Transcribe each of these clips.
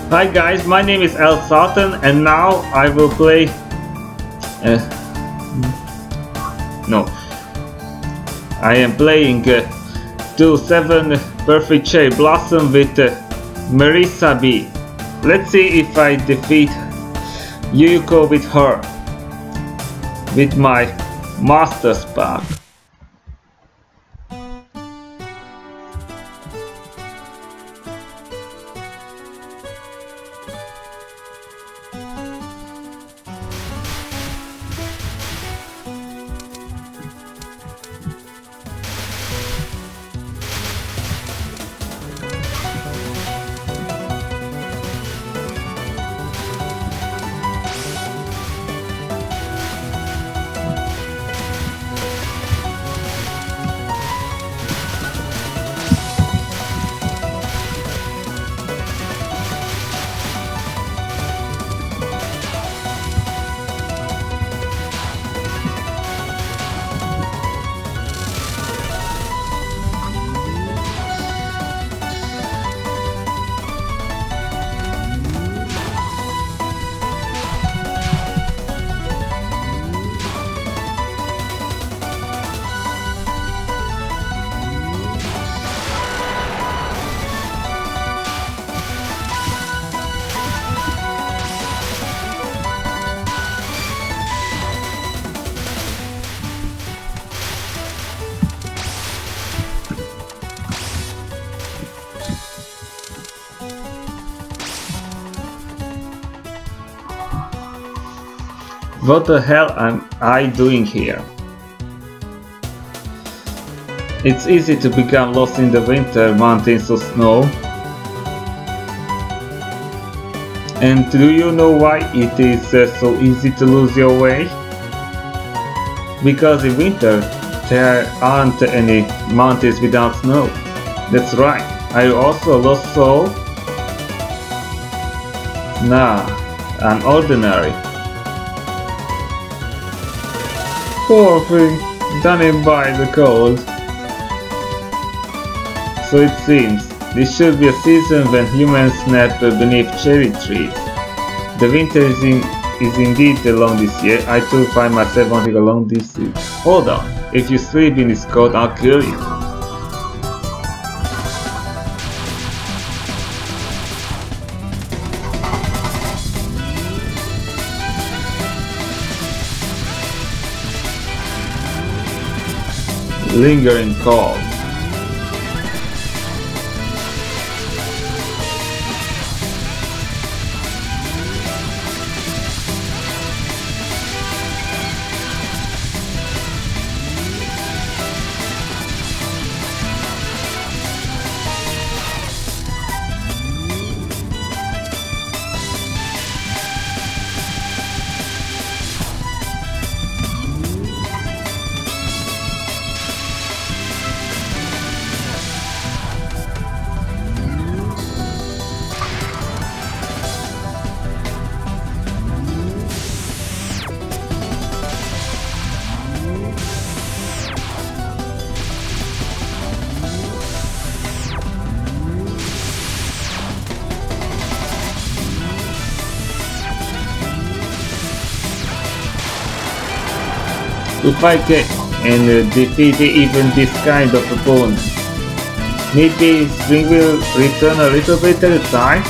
Hi guys, my name is El Sultan and now I will play... no. I am playing 2-7 Perfect Cherry Blossom with Marisa B. Let's see if I defeat Yuyuko with her. With my Master Spark. What the hell am I doing here? It's easy to become lost in the winter mountains of snow. And do you know why it is so easy to lose your way? Because in winter there aren't any mountains without snow. That's right. Are you also a lost soul? Nah, I'm ordinary. Poor thing, done in by the cold. So it seems, this should be a season when humans nap beneath cherry trees. The winter is indeed long this year. I too find myself wanting a long this year. Hold on, if you sleep in this coat, I'll kill you. Lingering cold. If I can defeat even this kind of opponent, maybe spring will return a little bit at a time?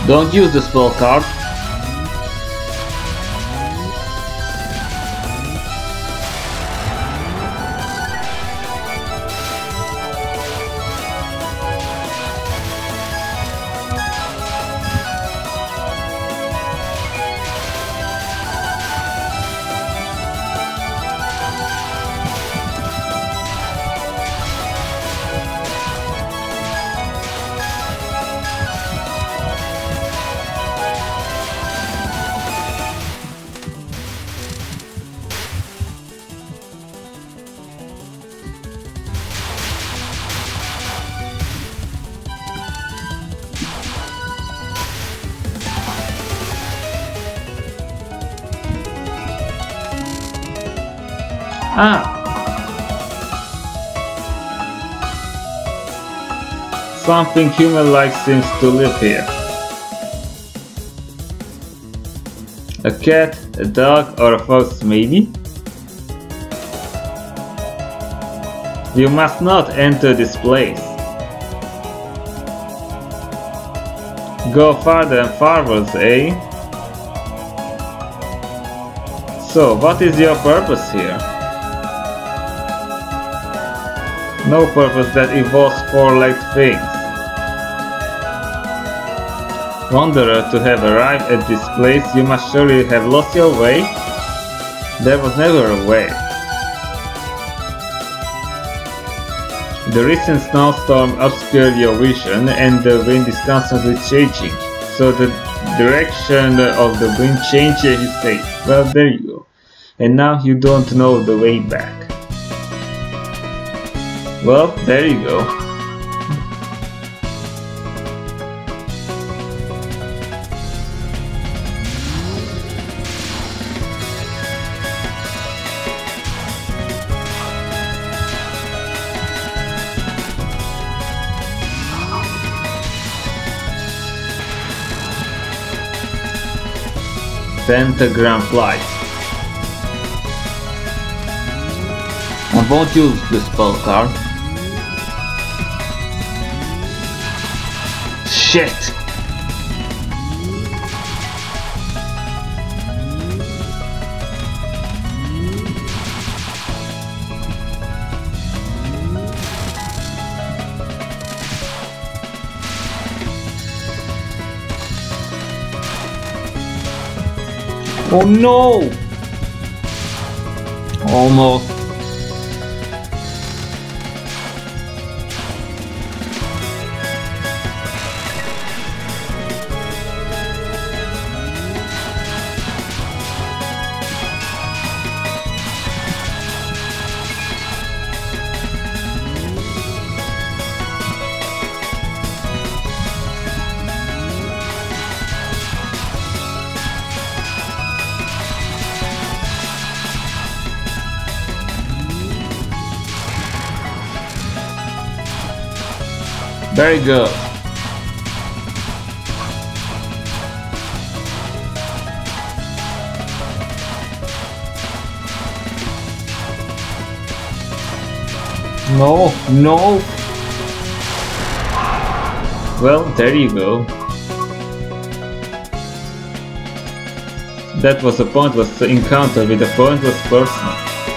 Don't use the spell card. Something human-like seems to live here. A cat, a dog, or a fox maybe? You must not enter this place. Go farther and farther, eh? So, what is your purpose here? No purpose that involves four-legged things. Wanderer, to have arrived at this place, you must surely have lost your way? There was never a way. The recent snowstorm obscured your vision, and the wind is constantly changing. So the direction of the wind changes his state. Well, there you go. And now you don't know the way back. Well, there you go. Pentagram Flight. I won't use the spell card. Shit! Oh no! Almost. Very good. No, no. Well, there you go. That was a pointless encounter with a pointless person.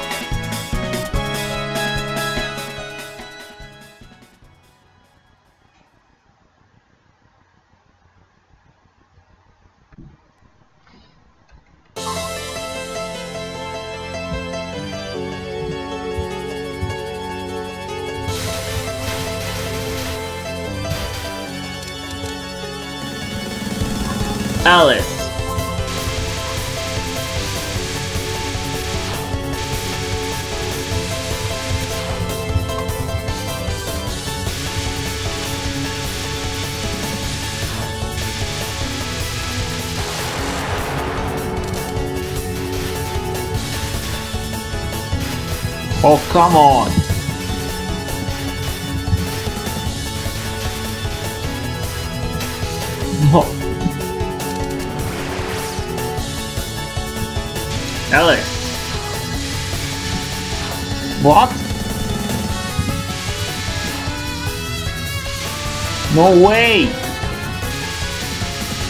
Alice. Oh, come on. No. Alice. What? No way.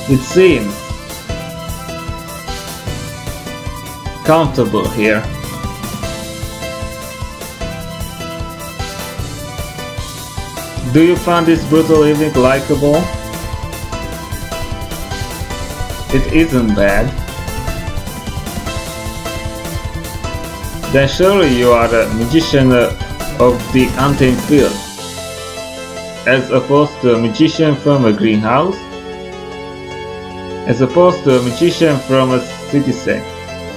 It seems comfortable here. Do you find this brutal living likable? It isn't bad. Then surely you are a magician of the untamed field, as opposed to a magician from a greenhouse, as opposed to a magician from a city sect.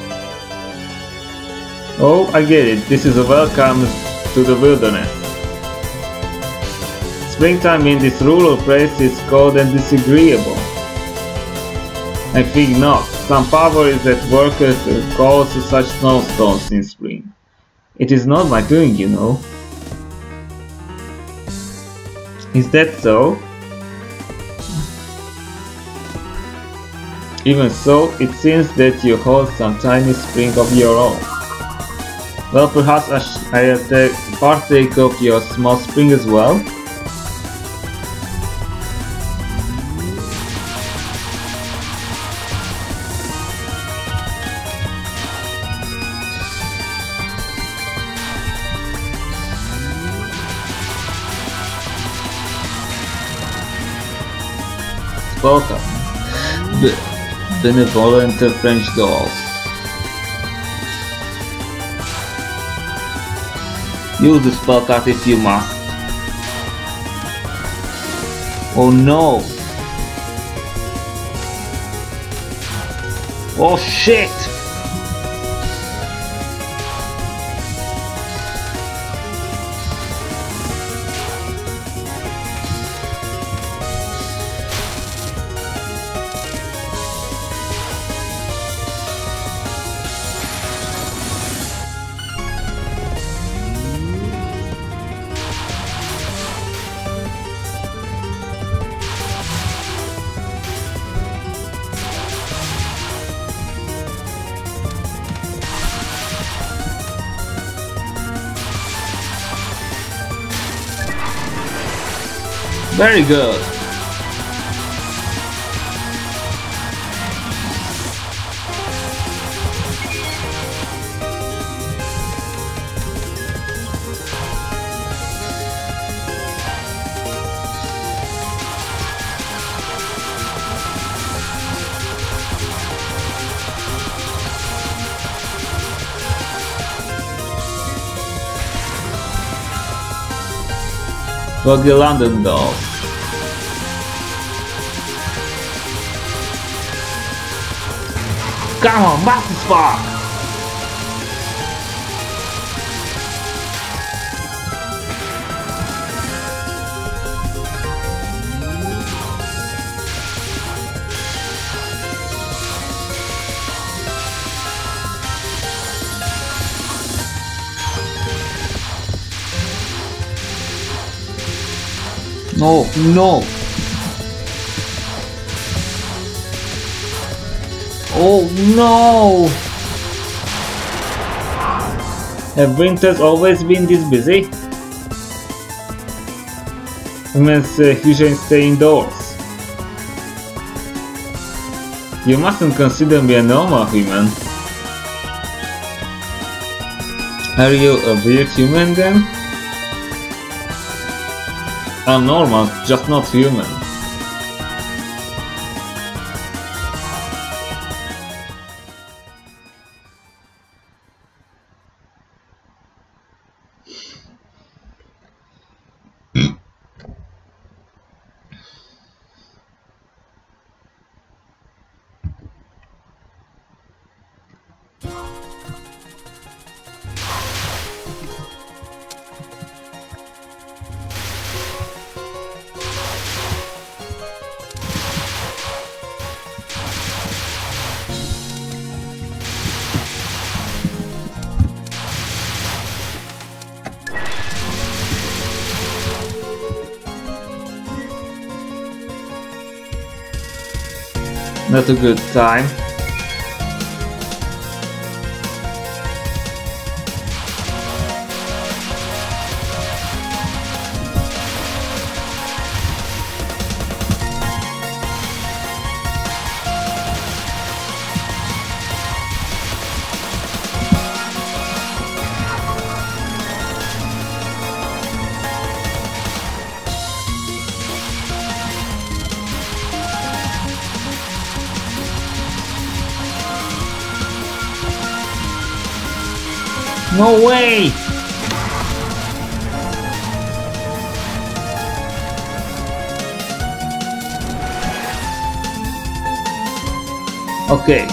Oh, I get it. This is a welcome to the wilderness. Springtime in this rural place is cold and disagreeable. I think not. Some power is at work to cause such snowstorms in spring. It is not my doing, you know. Is that so? Even so, it seems that you hold some tiny spring of your own. Well, perhaps I partake of your small spring as well? Welcome, benevolent French dolls. Use the spell card if you must. Oh no! Oh shit! Very good. For the London dolls. Come on, Master Spark! No, no! Oh no! Have winters always been this busy? Humans usually stay indoors. You mustn't consider me a normal human. Are you a weird human then? I'm normal, just not human. Not a good time. No way! Okay.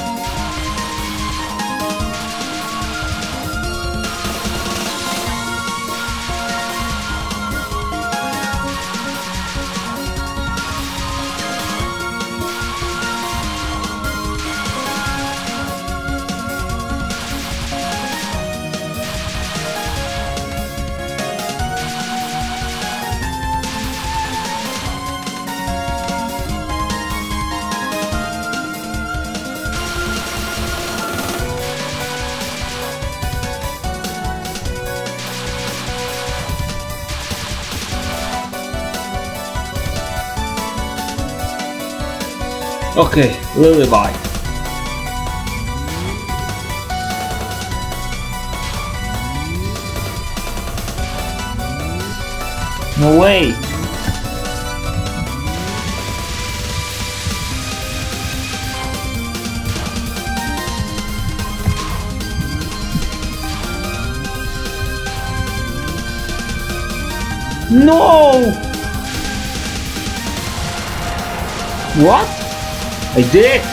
Okay, Lullaby. No way! No! What? I did it!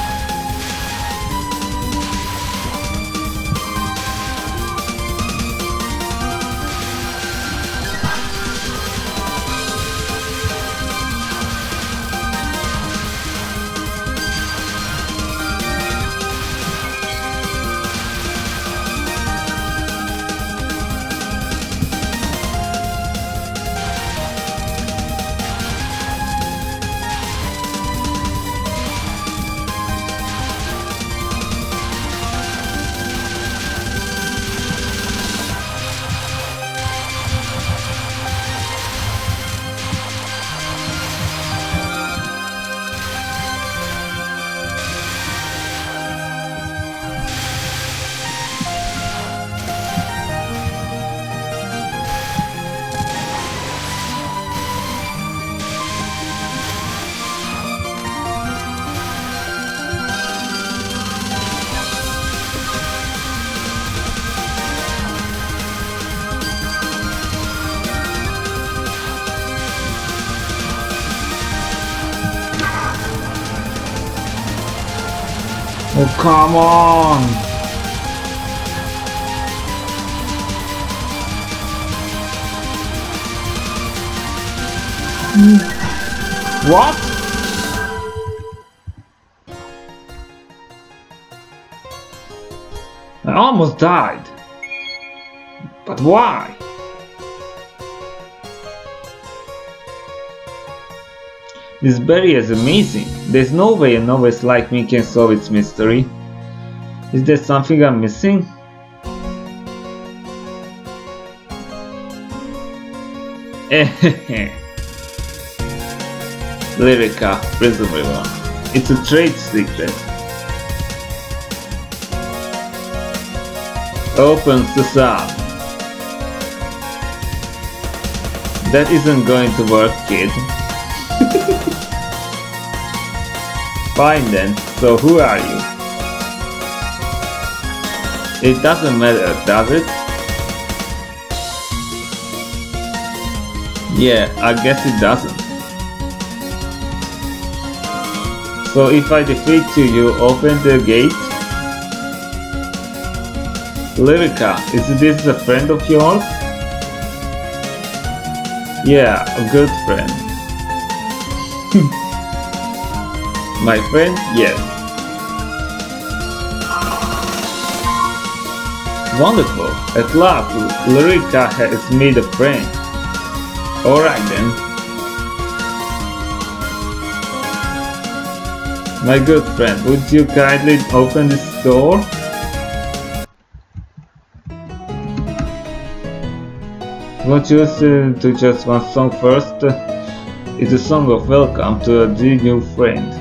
Oh, come on! What? I almost died. But why? This berry is amazing. There's no way a novice like me can solve its mystery. Is there something I'm missing? Lyrica, Prism River. It's a trade secret. Opens the sun. That isn't going to work, kid. Fine then, so who are you? It doesn't matter, does it? Yeah, I guess it doesn't. So if I defeat you, you open the gate? Lyrica, is this a friend of yours? Yeah, a good friend. My friend? Yes. Wonderful. At last, Lyrica has made a friend. Alright then. My good friend, would you kindly open this door? Won't you listen to just one song first? It's a song of welcome to a dear new friend.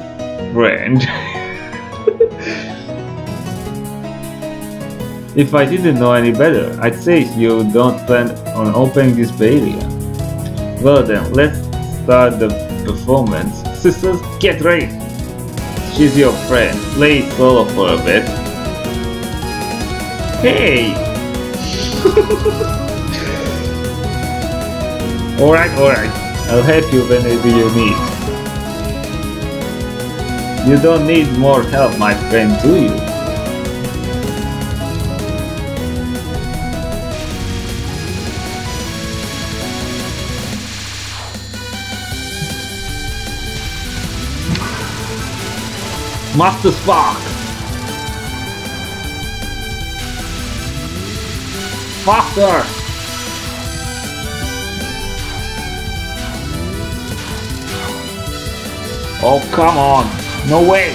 If I didn't know any better, I'd say you don't plan on opening this barrier. Well then, let's start the performance. Sisters, get ready! She's your friend. Play solo for a bit. Hey! Alright, I'll help you whenever you need. You don't need more help, my friend, do you? Master Spark! Faster! Oh, come on! No way!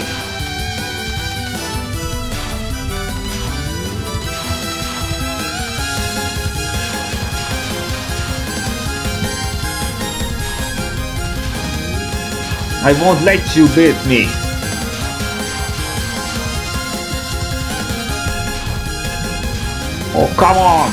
I won't let you beat me! Oh, come on!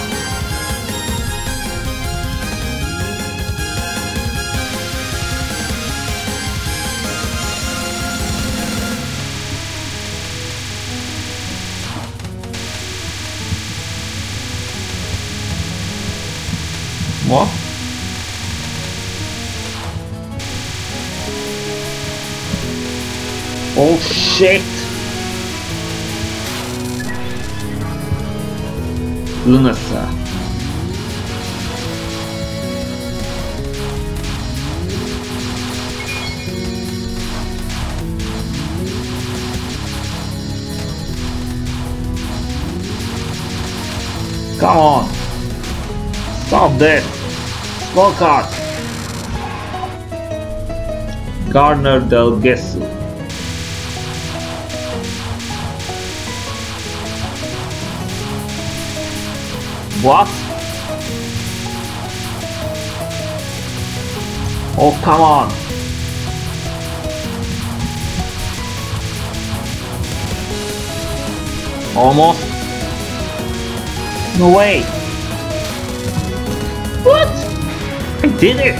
What? Oh shit! Lunasa. Come on! Stop this! Scorecard! Gardner Del Gesu. What? Oh, come on! Almost? No way! What? I did it!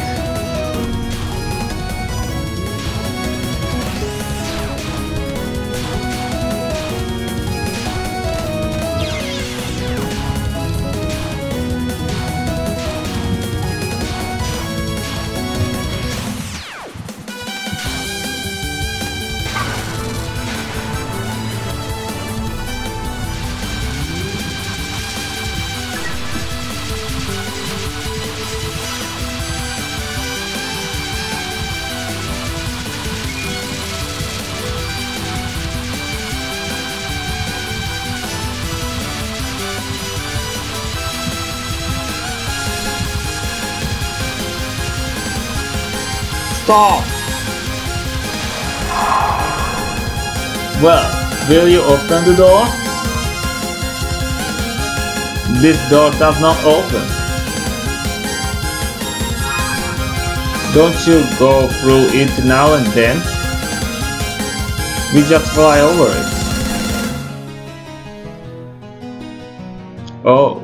Stop! Well, will you open the door? This door does not open. Don't you go through it now and then? We just fly over it. Oh.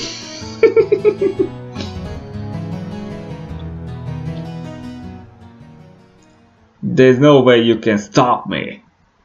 There's no way you can stop me.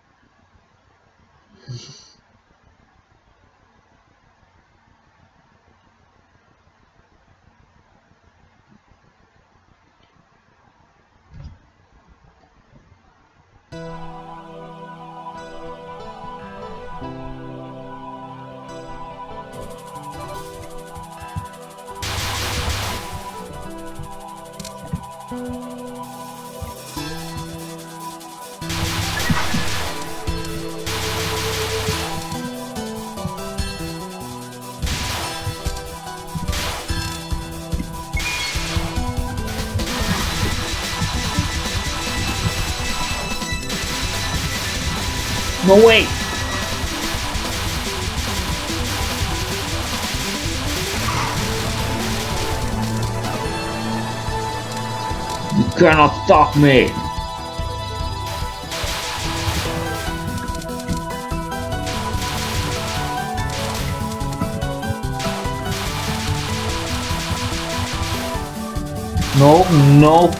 No way! You cannot stop me! No, no.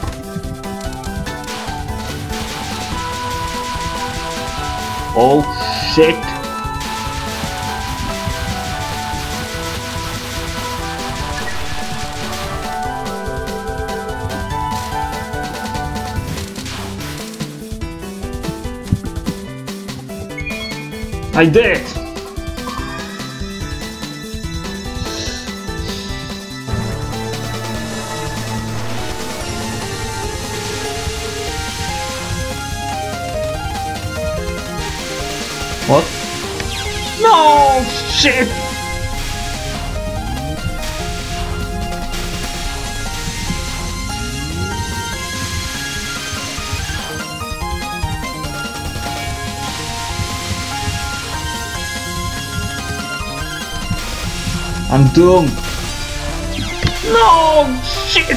Oh shit! I did it! What? No! Shit! I'm doomed! No! Shit!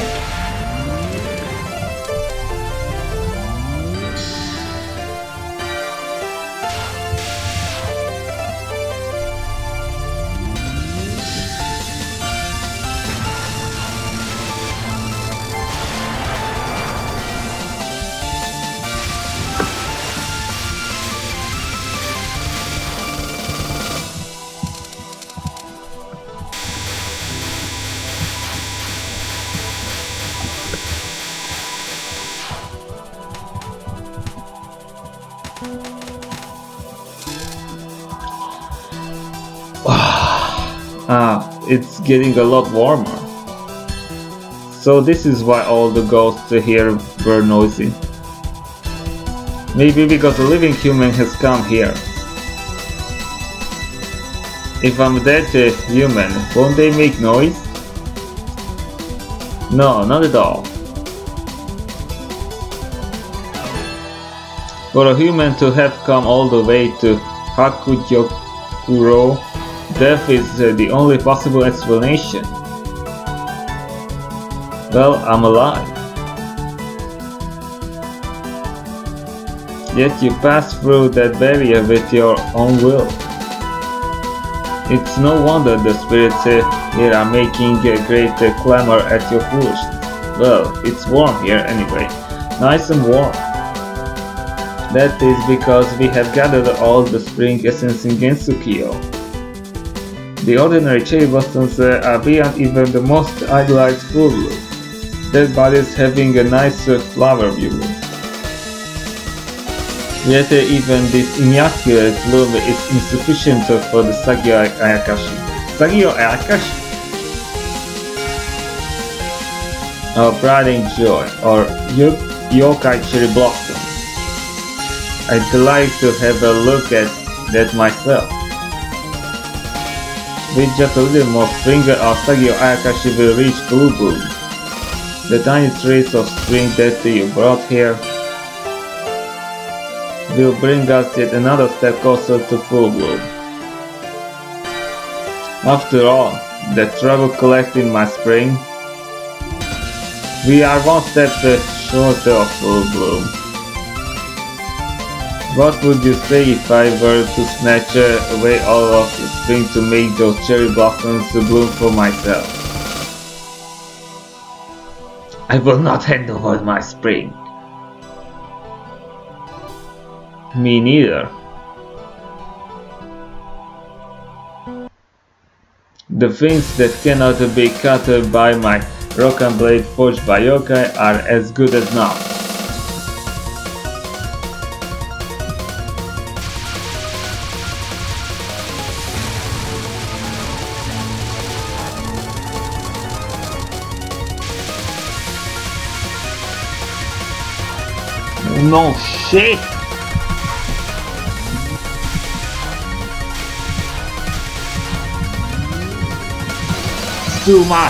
It's getting a lot warmer. So this is why all the ghosts here were noisy. Maybe because a living human has come here. If I'm dead human, won't they make noise? No, not at all. For a human to have come all the way to Hakugyokuro, death is the only possible explanation. Well, I'm alive. Yet you passed through that barrier with your own will. It's no wonder the spirits here are making a great clamor at your foolishness. Well, it's warm here anyway. Nice and warm. That is because we have gathered all the spring essence in Gensukyo. The ordinary cherry blossoms are beyond even the most idealized full bloom. Dead bodies having a nice flower view. Yet even this immaculate bloom is insufficient for the Sagio Ayakashi. Sagio Ayakashi? Our pride and joy, or yokai cherry blossom. I'd like to have a look at that myself. With just a little more spring, our Sagio Ayakashi will reach full bloom. The tiny trace of spring that you brought here will bring us yet another step closer to full bloom. After all, that trouble collecting my spring, we are one step short of full bloom. What would you say if I were to snatch away all of the spring to make those cherry blossoms bloom for myself? I will not hand over my spring. Me neither. The things that cannot be cut by my rock and blade forged by yokai are as good as not. No shit! It's too much!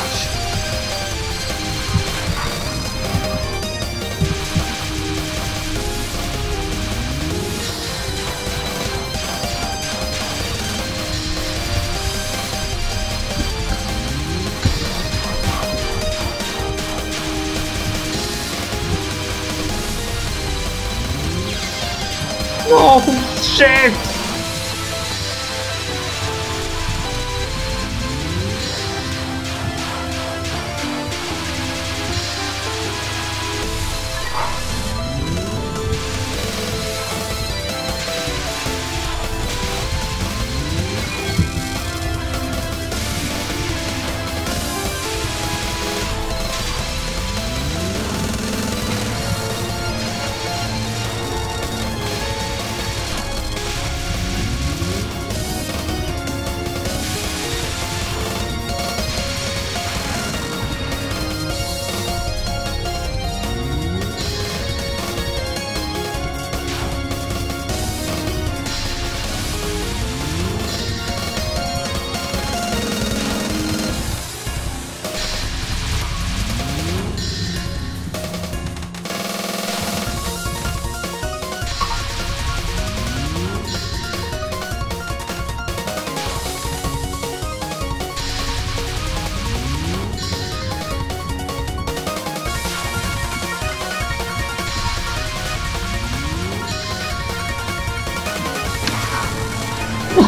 No shit!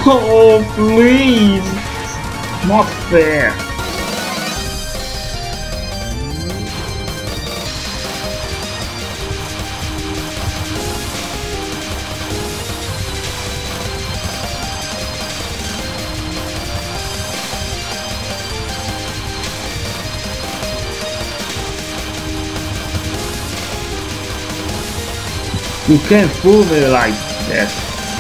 Oh, please! Not fair! You can't fool me like that.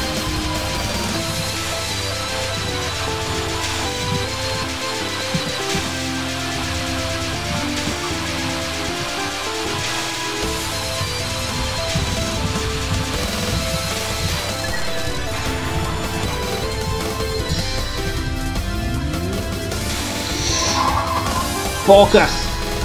Focus!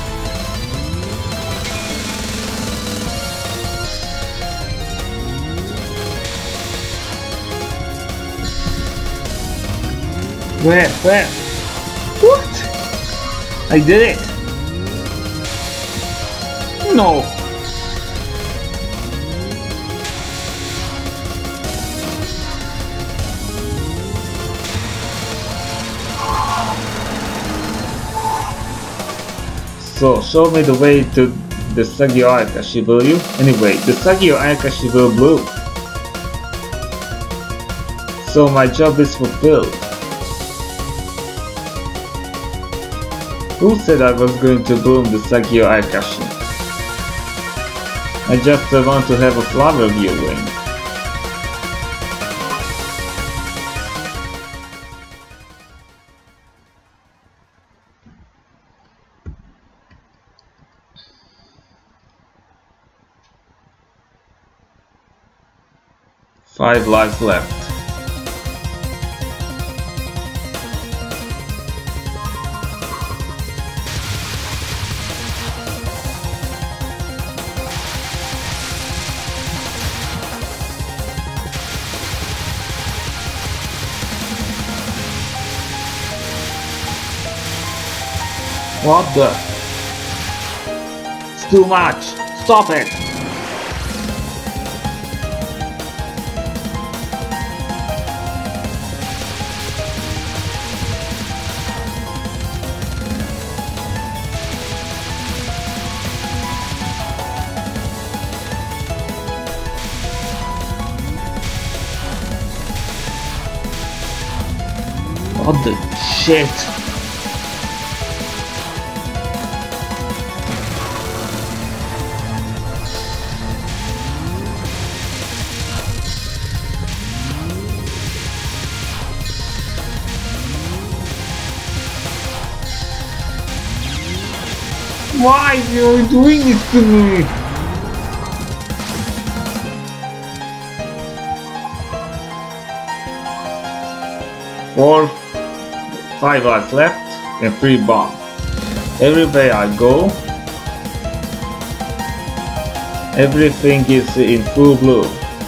Where? What? I did it! No! So, show me the way to the Sagio Ayakashi, will you? Anyway, the Sagio Ayakashi will bloom. So my job is fulfilled. Who said I was going to bloom the Sagio Ayakashi? I just want to have a flower viewing. Five lives left. What the? It's too much! Stop it! What the shit? Why are you doing this to me? Five lives left and 3 bombs. Everywhere I go, everything is in full bloom.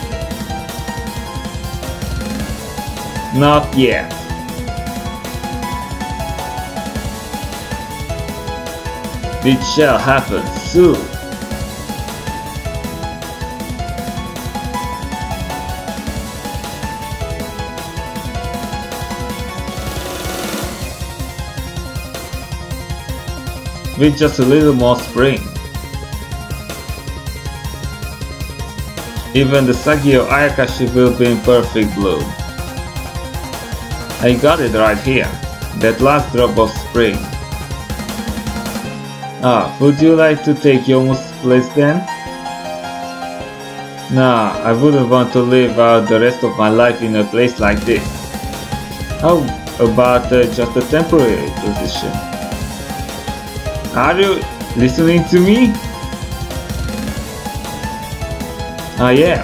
Not yet. It shall happen soon. With just a little more spring. Even the Sagio Ayakashi will be in perfect bloom. I got it right here, that last drop of spring. Would you like to take Yomu's place then? Nah, I wouldn't want to live out the rest of my life in a place like this. How about just a temporary position? Are you listening to me? I am.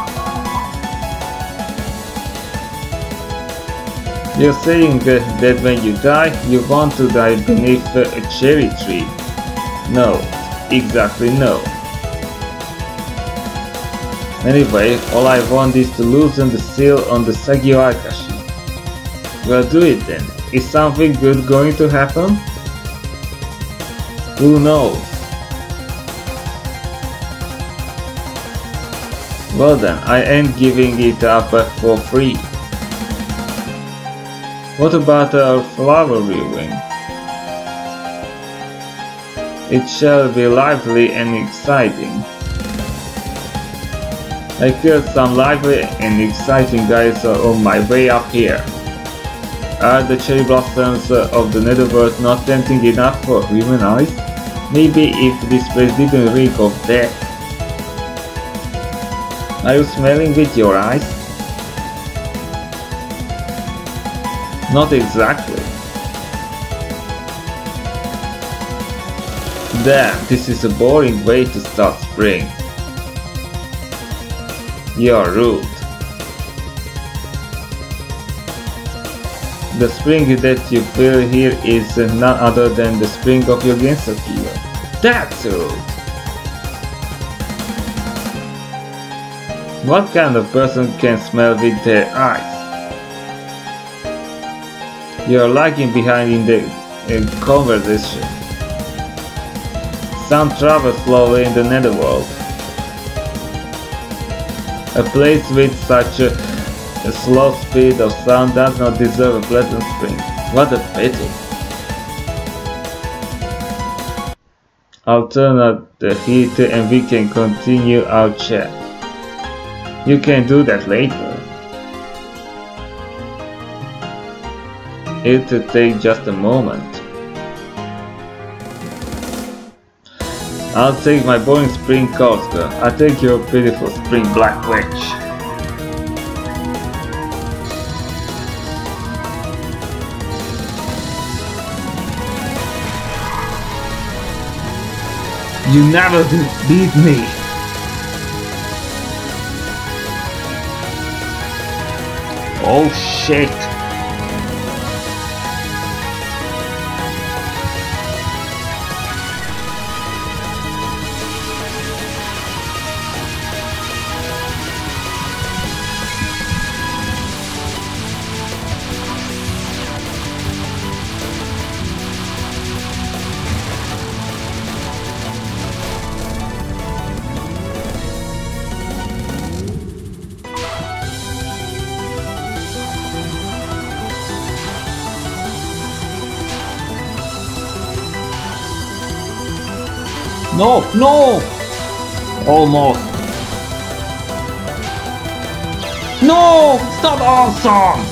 You're saying that when you die, you want to die beneath a cherry tree. No, exactly no. Anyway, all I want is to loosen the seal on the Sagio Ayakashi. Well, do it then. Is something good going to happen? Who knows? Well then, I ain't giving it up for free. What about our flower viewing? It shall be lively and exciting. I killed some lively and exciting guys on my way up here. Are the cherry blossoms of the netherworld not tempting enough for human eyes? Maybe if this place didn't reek of death. Are you smelling with your eyes? Not exactly. Damn, this is a boring way to start spring. You're rude. The spring that you feel here is none other than the spring of your Gensokyo. That's rude. What kind of person can smell with their eyes? You're lagging behind in the conversation. Sound travels slowly in the netherworld. A place with such a slow speed of sound does not deserve a pleasant spring. What a pity. I'll turn up the heat and we can continue our chat. You can do that later. It'll take just a moment. I'll take my boring spring coat, girl. I'll take your beautiful spring black witch. You never beat me. Oh shit. No, no! Almost. No! Stop awesome!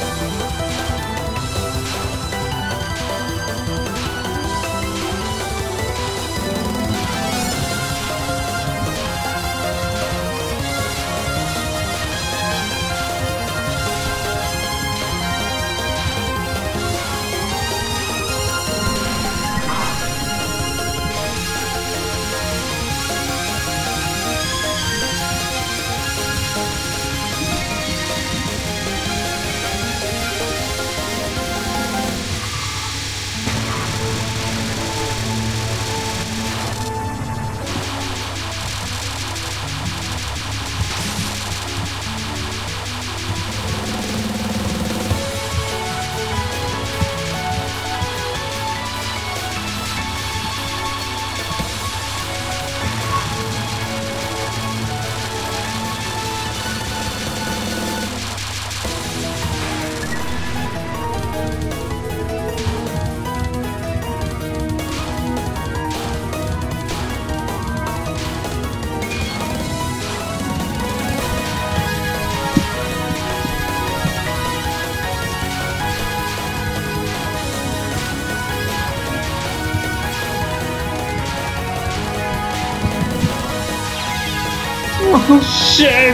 Oh shit!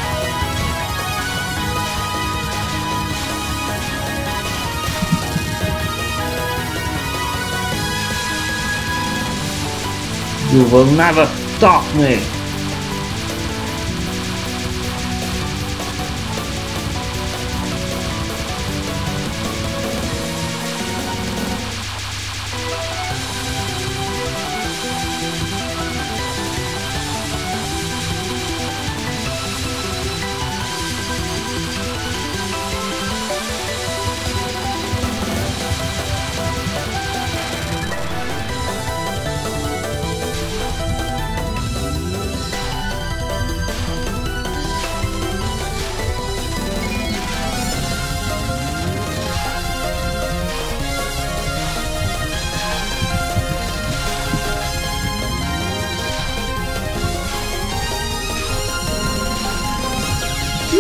You will never stop me!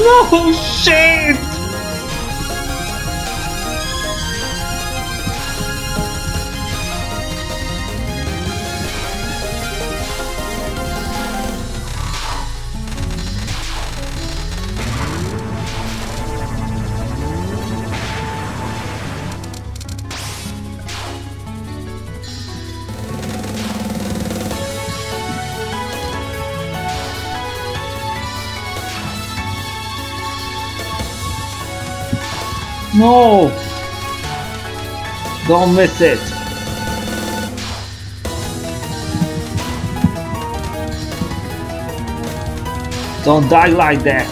No shit! No! Don't miss it! Don't die like that!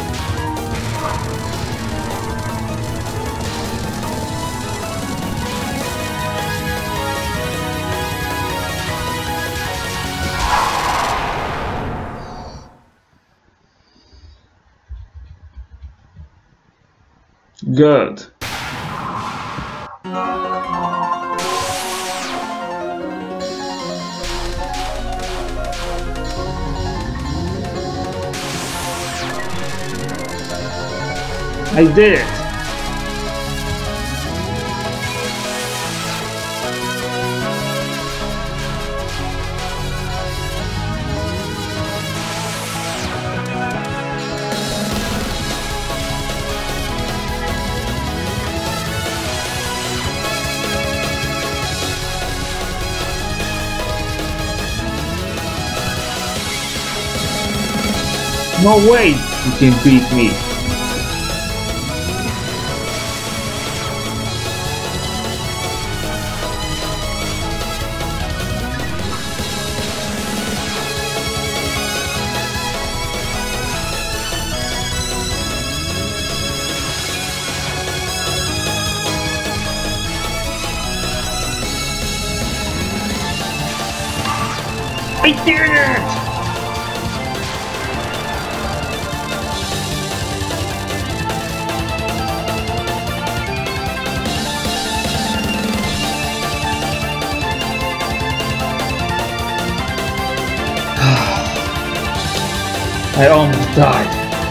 Good. I did it. No way you can beat me. I did it! I almost died.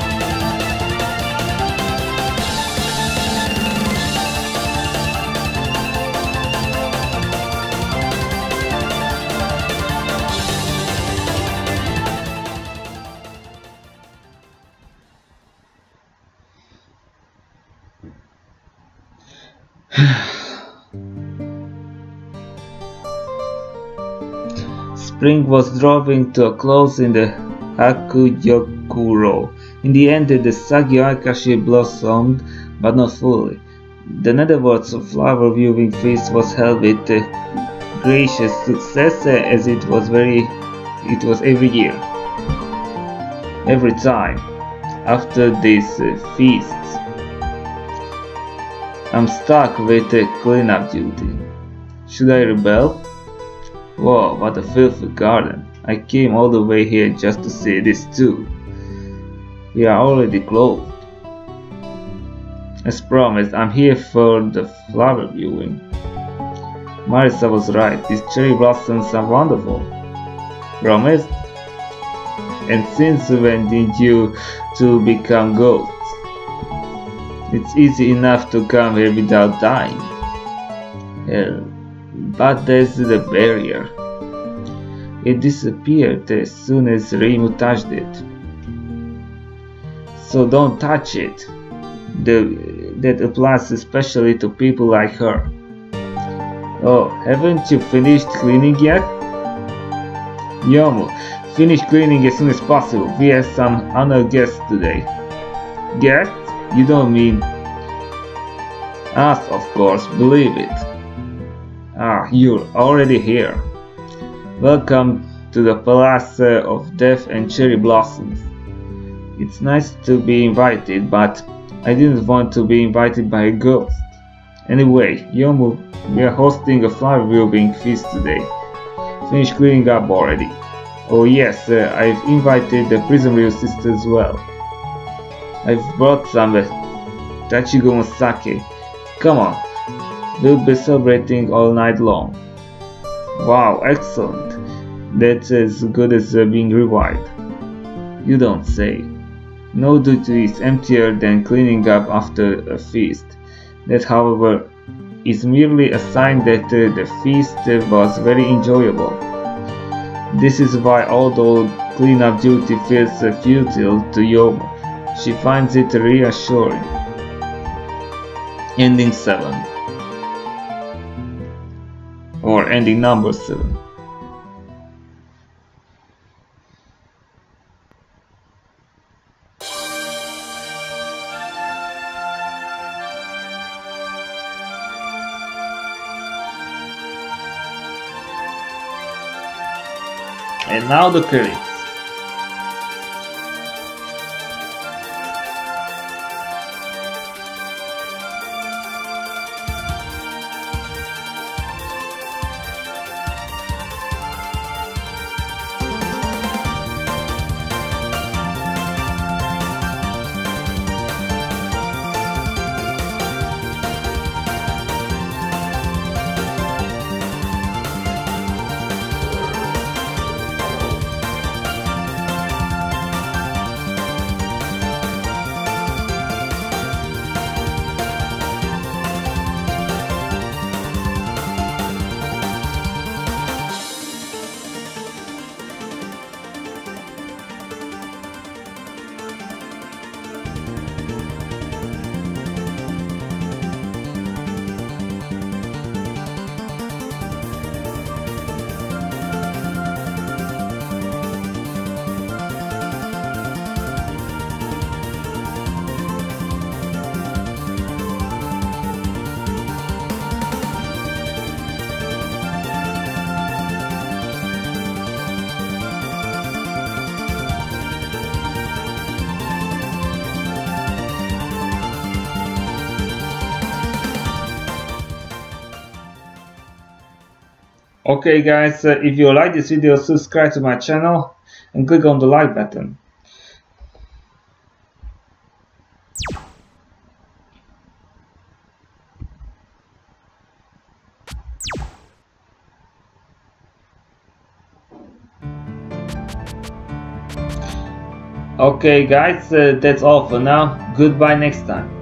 Spring was drawing to a close in the Hakugyokuro. In the end, the Sagiakashi blossomed, but not fully. The Netherworld's flower viewing feast was held with gracious success, as it was every year. Every time after these feasts, I'm stuck with cleanup duty. Should I rebel? Whoa, what a filthy garden. I came all the way here just to see this too. We are already closed. As promised, I'm here for the flower viewing. Marisa was right, these cherry blossoms are wonderful. Promised? And since when did you two become ghosts? It's easy enough to come here without dying. Hell, but there's the barrier. It disappeared as soon as Reimu touched it. So don't touch it. That applies especially to people like her. Oh, haven't you finished cleaning yet? Yomu, finish cleaning as soon as possible. We have some honored guests today. Guests? You don't mean us, of course, believe it. Ah, you're already here. Welcome to the Palace of Death and Cherry Blossoms. It's nice to be invited, but I didn't want to be invited by a ghost. Anyway, Yomu, we are hosting a flower viewing feast today. Finish cleaning up already. Oh yes, I've invited the Prism sister as well. I've brought some Tachigon sake. Come on, we'll be celebrating all night long. Wow, excellent. That's as good as being revived. You don't say. No duty is emptier than cleaning up after a feast. That, however, is merely a sign that the feast was very enjoyable. This is why, although cleanup duty feels futile to Yoma, she finds it reassuring. Ending 7. Or ending number 7. And now the credits. Okay guys, if you like this video, subscribe to my channel and click on the like button. Okay guys, that's all for now. Goodbye next time.